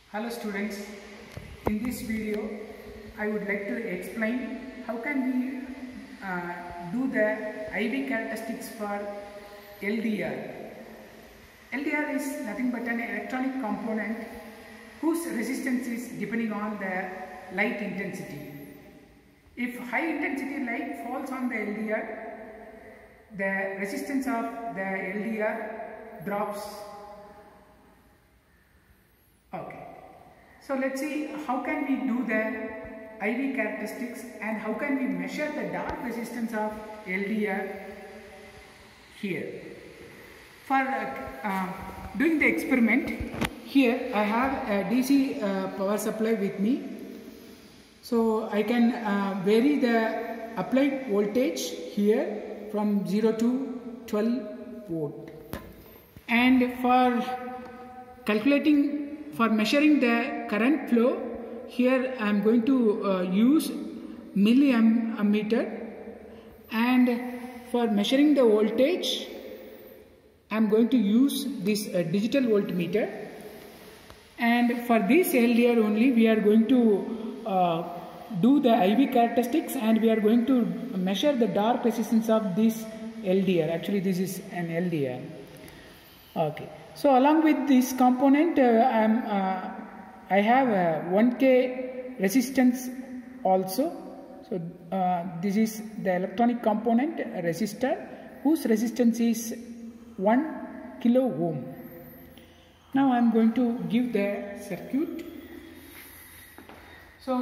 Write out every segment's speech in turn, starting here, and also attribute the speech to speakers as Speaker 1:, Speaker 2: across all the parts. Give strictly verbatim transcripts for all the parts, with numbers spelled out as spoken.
Speaker 1: Hello students, in this video I would like to explain how can we uh, do the I V characteristics for L D R. L D R is nothing but an electronic component whose resistance is depending on the light intensity. If high intensity light falls on the L D R, the resistance of the L D R drops. Okay. So let's see how can we do the I V characteristics and how can we measure the dark resistance of L D R here. For uh, uh, doing the experiment, here I have a D C uh, power supply with me. So I can uh, vary the applied voltage here from zero to twelve volt. And for calculating For measuring the current flow, here I am going to uh, use milliammeter, and for measuring the voltage I am going to use this uh, digital voltmeter, and for this L D R only we are going to uh, do the I V characteristics, and we are going to measure the dark resistance of this L D R. Actually this is an L D R. Okay. So along with this component, uh, I'm, uh, I have a one K resistance also. So uh, this is the electronic component resistor whose resistance is one kilo ohm. Now I'm going to give the circuit. So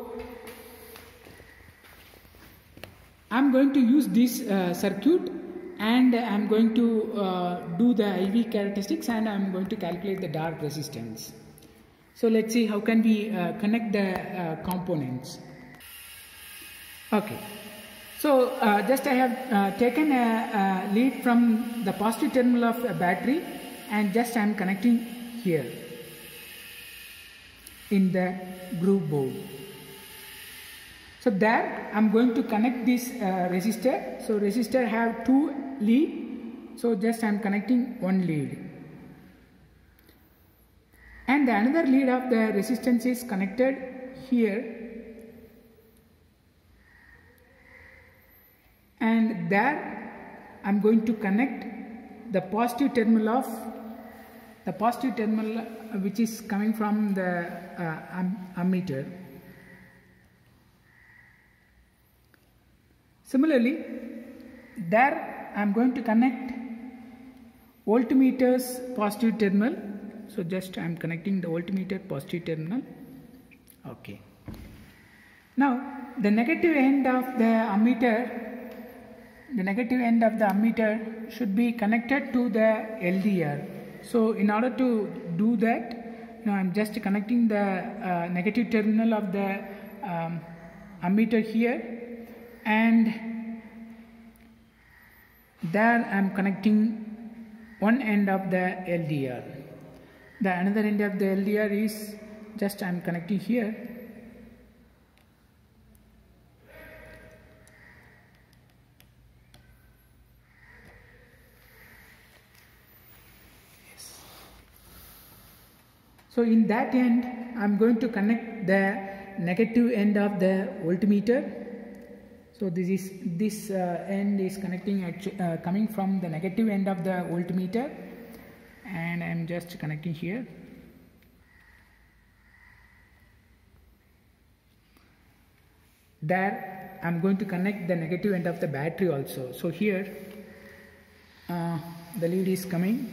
Speaker 1: I'm going to use this uh, circuit, and I am going to uh, do the I V characteristics, and I am going to calculate the dark resistance. So let's see how can we uh, connect the uh, components. Okay. So uh, just I have uh, taken a, a lead from the positive terminal of a battery, and just I am connecting here in the groove board. So there I am going to connect this uh, resistor. So resistor have two lead. So just I am connecting one lead. And the another lead of the resistance is connected here. And there I am going to connect the positive terminal of the positive terminal which is coming from the uh, ammeter. Similarly, there I am going to connect voltmeter's positive terminal. So just I am connecting the voltmeter positive terminal. Okay. Now the negative end of the ammeter, the negative end of the ammeter should be connected to the L D R. So in order to do that, now I am just connecting the uh, negative terminal of the um, ammeter here, and there I am connecting one end of the L D R. The another end of the L D R is just I am connecting here. Yes. So in that end I am going to connect the negative end of the voltmeter. So this is this uh, end is connecting uh, coming from the negative end of the voltmeter, and I am just connecting here. There I am going to connect the negative end of the battery also. So here uh, the lead is coming.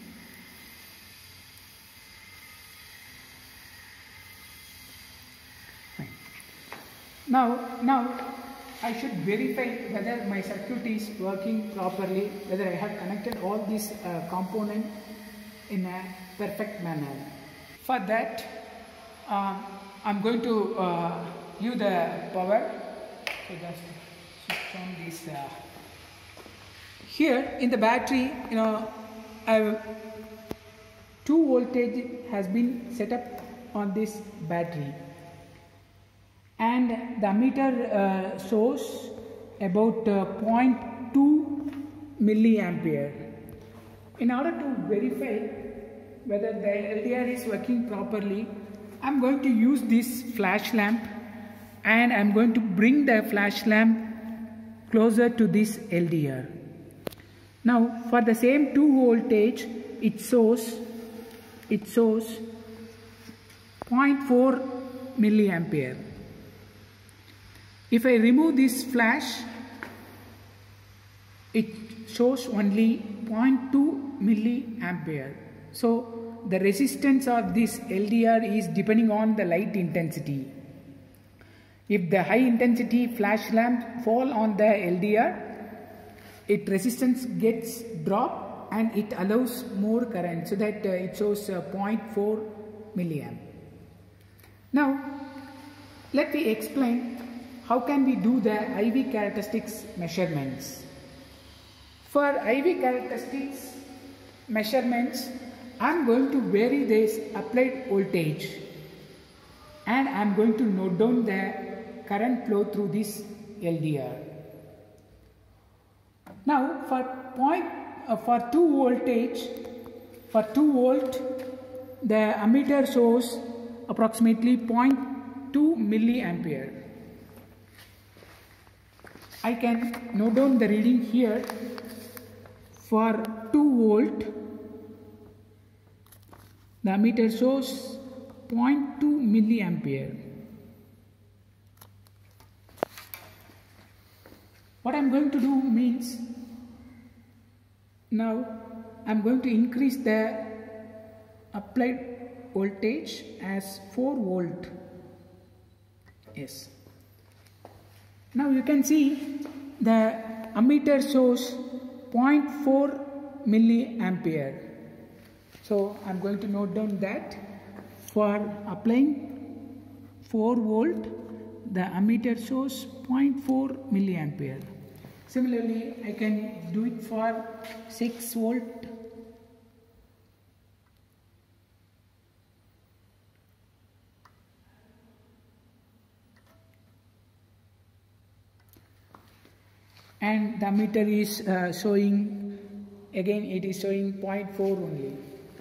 Speaker 1: Fine. Now now. I should verify whether my circuit is working properly, whether I have connected all these uh, components in a perfect manner. For that, uh, I am going to uh, use the power. So just switch on this. Uh, here in the battery, you know, I've, two voltage has been set up on this battery. And the ammeter uh, shows about uh, zero point two milliampere. In order to verify whether the L D R is working properly, I'm going to use this flash lamp and I'm going to bring the flash lamp closer to this L D R. Now for the same two voltage, it shows it shows zero point four milliampere. If I remove this flash, it shows only zero point two milliampere. So the resistance of this L D R is depending on the light intensity. If the high intensity flash lamp fall on the L D R, its resistance gets dropped and it allows more current, so that uh, it shows uh, zero point four milliamp. Now let me explain how can we do the I V characteristics measurements. For I V characteristics measurements, I am going to vary this applied voltage and I am going to note down the current flow through this L D R. Now for point uh, for two voltage, for two volt, the ammeter shows approximately zero point two milliampere. I can note down the reading here. For two volt, the ammeter shows zero point two milliampere. What I am going to do means, now I am going to increase the applied voltage as four volt. Yes. Now you can see the ammeter shows zero point four milliampere. So I am going to note down that for applying four volt, the ammeter shows zero point four milliampere. Similarly, I can do it for six volt. And the ammeter is uh, showing, again it is showing zero point four only.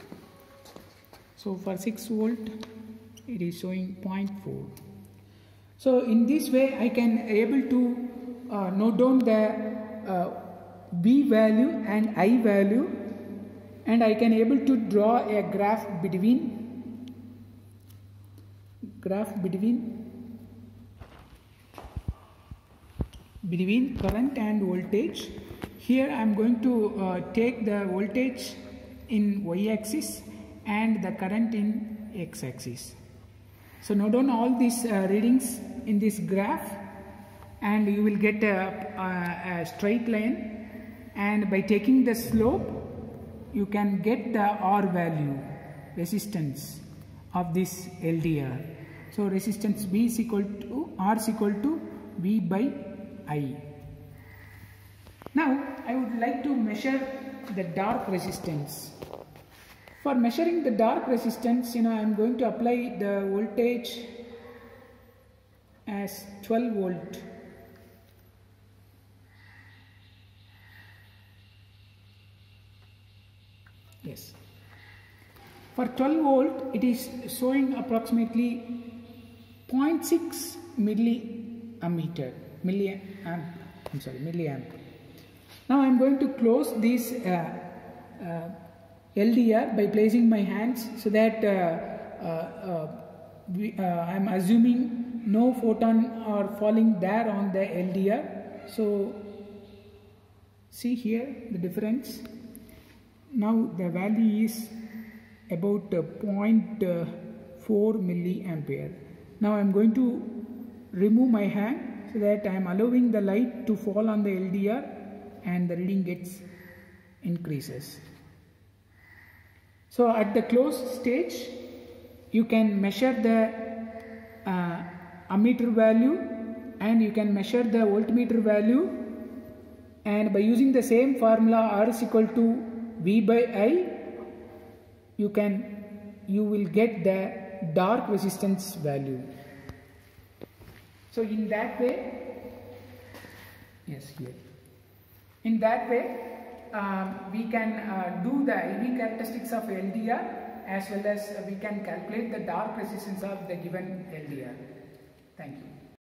Speaker 1: So for six volt, it is showing zero point four. So in this way, I can able to uh, note down the uh, V value and I value, and I can able to draw a graph between graph between between current and voltage. Here I am going to uh, take the voltage in y-axis and the current in x-axis. So note down all these uh, readings in this graph and you will get a, a, a straight line, and by taking the slope you can get the R value, resistance of this L D R. So resistance B is equal to R is equal to V by I. Now I would like to measure the dark resistance. For measuring the dark resistance, you know, I am going to apply the voltage as twelve volt. Yes. For twelve volt, it is showing approximately zero point six milliammeter, milliamp. I'm sorry, milliamp. Now I am going to close this uh, uh, L D R by placing my hands, so that uh, uh, uh, we, uh, I am assuming no photon are falling there on the L D R. So see here the difference. Now the value is about uh, zero point four milliampere. Now I am going to remove my hand so that I am allowing the light to fall on the L D R and the reading gets increases. So at the closed stage, you can measure the uh, ammeter value and you can measure the voltmeter value, and by using the same formula R is equal to V by I, you can you will get the dark resistance value. So in that way, yes here, in that way um, we can uh, do the I V characteristics of L D R as well as we can calculate the dark resistance of the given L D R. Thank you.